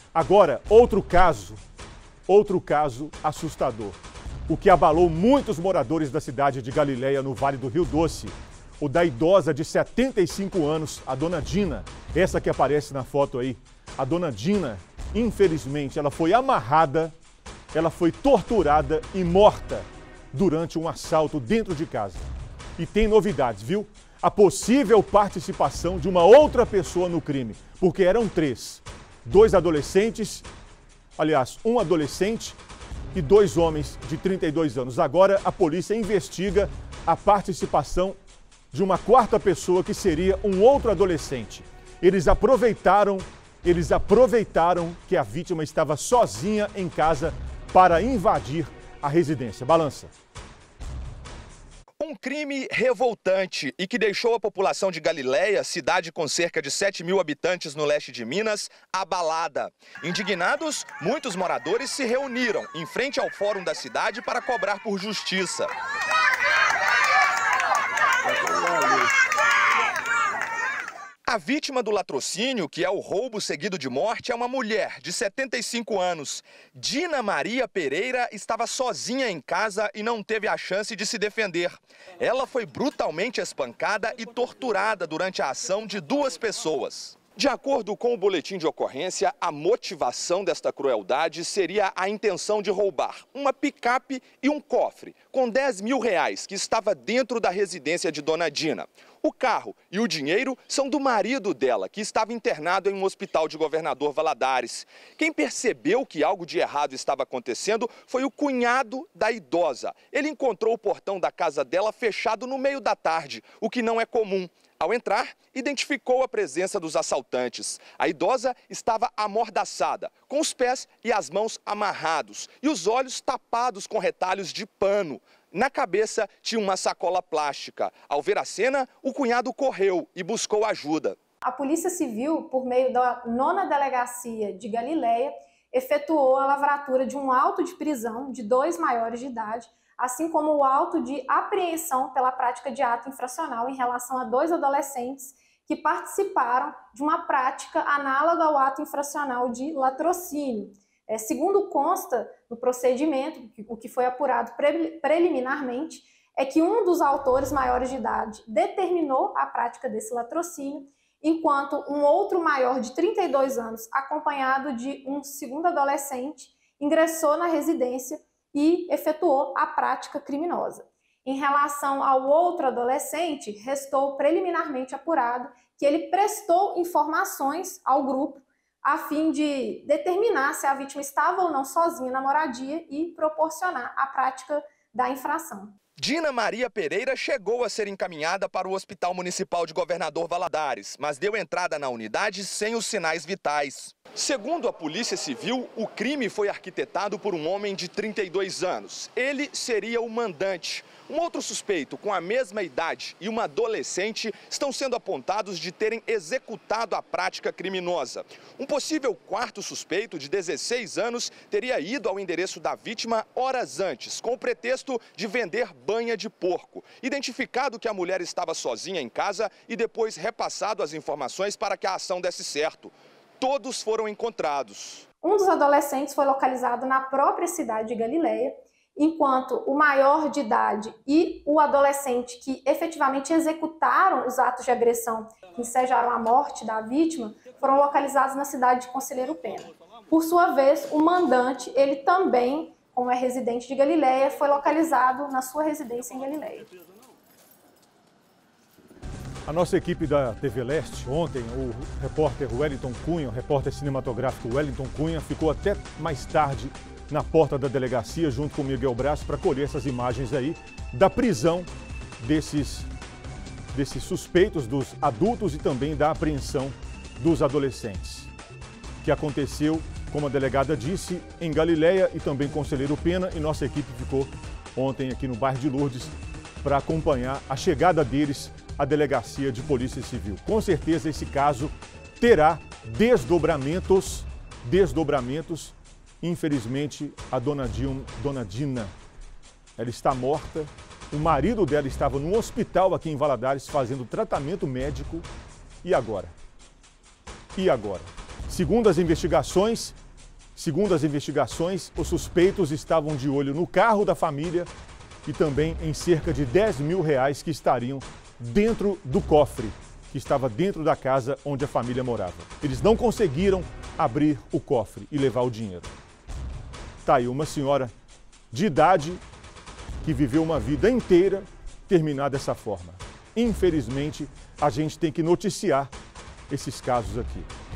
Agora, outro caso assustador. O que abalou muitos moradores da cidade de Galileia, no Vale do Rio Doce. O da idosa de 75 anos, a dona Dina. Essa que aparece na foto aí. A dona Dina, infelizmente, ela foi amarrada, ela foi torturada e morta durante um assalto dentro de casa. E tem novidades, viu? A possível participação de uma outra pessoa no crime, porque eram 3. 2 adolescentes, aliás, um adolescente e 2 homens de 32 anos. Agora a polícia investiga a participação de uma 4ª pessoa que seria um outro adolescente. Eles aproveitaram que a vítima estava sozinha em casa para invadir a residência. Balança. Um crime revoltante e que deixou a população de Galileia, cidade com cerca de 7.000 habitantes no leste de Minas, abalada. Indignados, muitos moradores se reuniram em frente ao fórum da cidade para cobrar por justiça. A vítima do latrocínio, que é o roubo seguido de morte, é uma mulher de 75 anos. Dina Maria Pereira estava sozinha em casa e não teve a chance de se defender. Ela foi brutalmente espancada e torturada durante a ação de 2 pessoas. De acordo com o boletim de ocorrência, a motivação desta crueldade seria a intenção de roubar uma picape e um cofre com R$10.000 que estava dentro da residência de Dona Dina. O carro e o dinheiro são do marido dela, que estava internado em um hospital de Governador Valadares. Quem percebeu que algo de errado estava acontecendo foi o cunhado da idosa. Ele encontrou o portão da casa dela fechado no meio da tarde, o que não é comum. Ao entrar, identificou a presença dos assaltantes. A idosa estava amordaçada, com os pés e as mãos amarrados e os olhos tapados com retalhos de pano. Na cabeça tinha uma sacola plástica. Ao ver a cena, o cunhado correu e buscou ajuda. A Polícia Civil, por meio da 9ª Delegacia de Galileia, efetuou a lavratura de um auto de prisão de 2 maiores de idade, assim como o auto de apreensão pela prática de ato infracional em relação a 2 adolescentes que participaram de uma prática análoga ao ato infracional de latrocínio. Segundo consta no procedimento, o que foi apurado preliminarmente, é que um dos autores maiores de idade determinou a prática desse latrocínio, enquanto um outro maior de 32 anos, acompanhado de um segundo adolescente, ingressou na residência e efetuou a prática criminosa. Em relação ao outro adolescente, restou preliminarmente apurado que ele prestou informações ao grupo a fim de determinar se a vítima estava ou não sozinha na moradia e proporcionar a prática da infração. Dina Maria Pereira chegou a ser encaminhada para o Hospital Municipal de Governador Valadares, mas deu entrada na unidade sem os sinais vitais. Segundo a Polícia Civil, o crime foi arquitetado por um homem de 32 anos. Ele seria o mandante. Um outro suspeito com a mesma idade e uma adolescente estão sendo apontados de terem executado a prática criminosa. Um possível 4º suspeito, de 16 anos, teria ido ao endereço da vítima horas antes, com o pretexto de vender banha de porco. Identificado que a mulher estava sozinha em casa e depois repassado as informações para que a ação desse certo. Todos foram encontrados. Um dos adolescentes foi localizado na própria cidade de Galileia, enquanto o maior de idade e o adolescente que efetivamente executaram os atos de agressão que ensejaram a morte da vítima foram localizados na cidade de Conselheiro Pena. Por sua vez, o mandante, ele também, como é residente de Galileia, foi localizado na sua residência em Galileia. A nossa equipe da TV Leste, ontem, o repórter Wellington Cunha, o repórter cinematográfico Wellington Cunha, ficou até mais tarde na porta da delegacia, junto com o Miguel Braz, para colher essas imagens aí da prisão desses suspeitos, dos adultos e também da apreensão dos adolescentes. Que aconteceu, como a delegada disse, em Galileia e também Conselheiro Pena, e nossa equipe ficou ontem aqui no bairro de Lourdes para acompanhar a chegada deles à delegacia de Polícia Civil. Com certeza esse caso terá desdobramentos. Infelizmente, a dona Dina, ela está morta. O marido dela estava num hospital aqui em Valadares fazendo tratamento médico. E agora? Segundo as investigações, os suspeitos estavam de olho no carro da família e também em cerca de R$10 mil que estariam dentro do cofre, que estava dentro da casa onde a família morava. Eles não conseguiram abrir o cofre e levar o dinheiro. Tá aí uma senhora de idade que viveu uma vida inteira terminar dessa forma. Infelizmente, a gente tem que noticiar esses casos aqui.